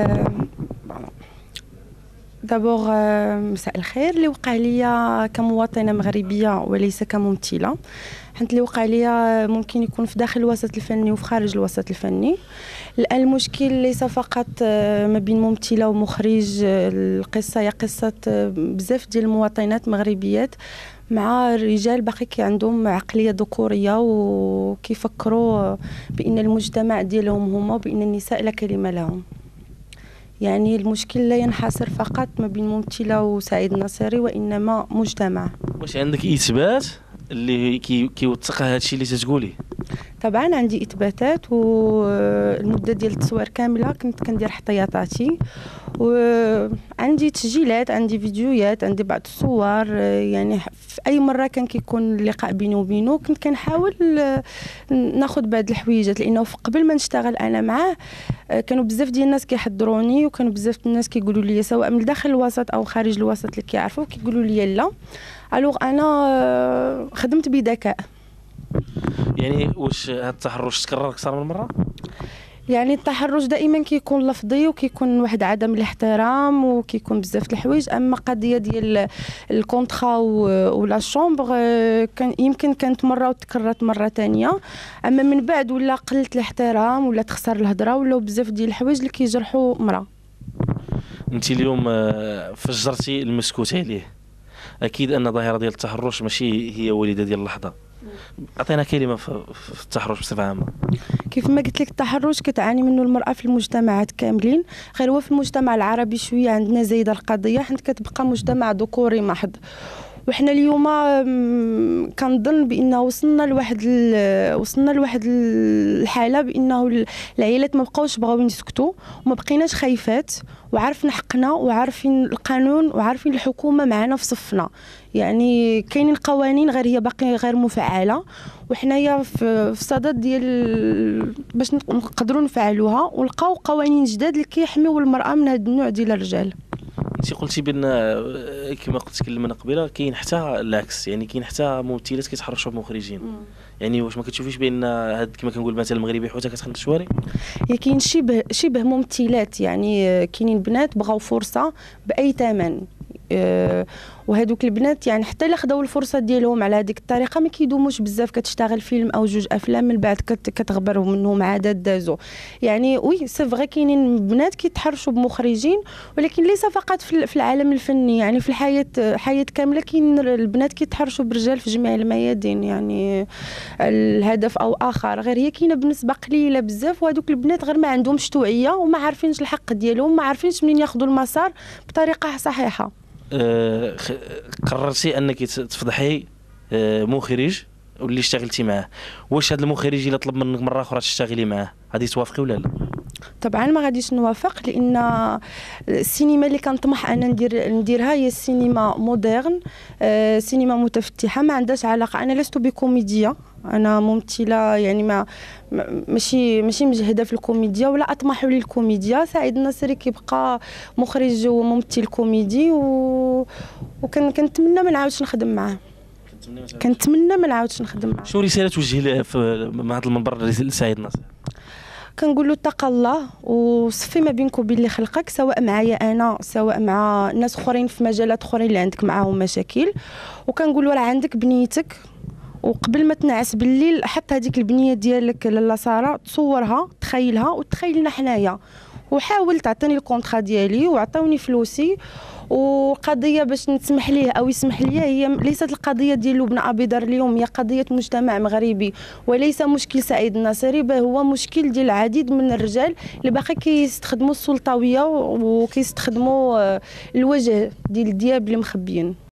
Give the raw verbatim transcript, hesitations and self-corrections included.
دابور مساء الخير. اللي وقع ليا كمواطنه مغربيه وليس كممثله، حيت اللي وقع ليا ممكن يكون في داخل الوسط الفني وفي خارج الوسط الفني. الان المشكل ليس فقط ما بين ممثله ومخرج، القصه هي قصه بزاف ديال المواطنات مغربيات مع رجال باقي كي عندهم عقليه ذكوريه وكيفكروا بان المجتمع ديالهم هما وبان النساء لا كلمه لهم. يعني المشكل لا ينحصر فقط ما بين ممثله وسعيد الناصري وانما مجتمع. واش عندك اثبات اللي كيوثق هذا الشيء اللي تتقولي؟ طبعا عندي اثباتات، والمده ديال التصوير كامله كنت كندير احتياطاتي، وعندي تسجيلات، عندي فيديوهات، عندي بعض الصور. يعني في اي مره كان كيكون اللقاء بيني وبينه كنت كنحاول ناخذ بعض الحويجات، لانه قبل ما نشتغل انا معاه كانوا بزاف ديال الناس كيحضروني، وكانوا بزاف ديال الناس كيقولوا لي سواء من داخل الوسط او خارج الوسط اللي كيعرفوا كيقولوا لي لا. الوغ انا خدمت بذكاء. يعني واش هذا التحرش تكرر اكثر من مره؟ يعني التحرش دائما كيكون لفظي وكيكون واحد عدم الاحترام وكيكون بزاف د الحوايج. اما قضيه ديال الكونطرا ولا شومبر كان يمكن كانت مره وتكررت مره ثانيه، اما من بعد ولا قلت الاحترام ولا تخسر الهضره ولا بزاف ديال الحوايج اللي كيجرحوا مراه. انت اليوم فجرتي المسكوت عليه، اكيد ان ظاهره ديال التحرش ماشي هي وليده ديال اللحظه. عطينا كلمه في التحرش بصفه عامه. كيف ما قلت لك التحرش كتعاني منه المراه في المجتمعات كاملين، غير هو في المجتمع العربي شويه عندنا زايده القضيه حيت كتبقى مجتمع ذكوري محض. وحنا اليوم كنظن بانه وصلنا لواحد وصلنا لواحد الحاله بانه العائلات ما بقاوش بغاو يسكتوا وما بقيناش خايفات، وعارفين حقنا وعارفين القانون وعارفين الحكومه معنا في صفنا. يعني كاينين قوانين غير هي باقي غير مفعله، وحنايا في صدد ديال باش نقدروا نفعلوها ونلقاو قوانين جداد اللي كيحميو المراه من هذا النوع ديال الرجال. انت قلتي بان كما قلت تكلمنا قبيله كاين حتى العكس، يعني كاين حتى ممثلات كيتحرشوا بمخرجين. يعني واش ما كتشوفيش بان هاد كما كنقول مثلا المغربي حوته كتخلق الشوارع؟ هي كاين شبه شبه ممثلات، يعني كاينين بنات بغاو فرصه باي ثمن، أه وهذوك البنات يعني حتى الا خداو الفرصه ديالهم على هذيك الطريقه ما كيدوموش بزاف. كتشتغل فيلم او جوج افلام من بعد كتغبر منهم عدد دازو. يعني وي سي فغي كاينين بنات كيتحرشوا بمخرجين، ولكن ليس فقط في العالم الفني، يعني في الحياه حياه كامله كاين البنات كيتحرشوا برجال في جميع الميادين. يعني الهدف او اخر، غير هي كاينه بنسبه قليله بزاف، وهذوك البنات غير ما عندهمش توعيه وما عارفينش الحق ديالهم وما عارفينش منين ياخذوا المسار بطريقه صحيحه. أه قررتي انك تفضحي أه مخرج واللي اشتغلتي معاه، واش هذا المخرج الا طلب منك مره اخرى تشتغلي معاه غادي توافقي ولا لا؟ طبعا ما غاديش نوافق، لان السينما اللي كنطمح انا ندير نديرها هي السينما مودرن، أه سينما متفتحه ما عندهاش علاقه. انا لست بكوميديا، انا ممثله، يعني ما ماشي ماشي مجهده في الكوميديا ولا اطمح للكوميديا. سعيد الناصري كيبقى مخرج وممثل كوميدي، و وكان كنتمنى ما نعاودش نخدم معاه. كنتمنى ما نعاودش نخدم معاه. شنو رساله توجهي له مع هذا المنبر لسعيد الناصري؟ كنقول له اتق الله وصفي ما بينك وبين اللي خلقك، سواء معايا انا سواء مع ناس اخرين في مجالات اخرين اللي عندك معاهم مشاكل. وكنقول له راه عندك بنيتك، وقبل ما تنعس بالليل حط هذيك البنيه ديالك لاله ساره، تصورها تخيلها وتخيلنا حنايا، وحاول تعطيني الكونطرا ديالي وعطوني فلوسي. وقضيه باش نسمح ليه او يسمح لي هي ليست القضيه ديال لبنى ابي دار اليوم، هي قضيه مجتمع مغربي وليس مشكل سعيد الناصري، بل هو مشكل ديال العديد من الرجال اللي باقي كيستخدموا السلطويه وكيستخدموا الوجه ديال الدياب اللي مخبيين.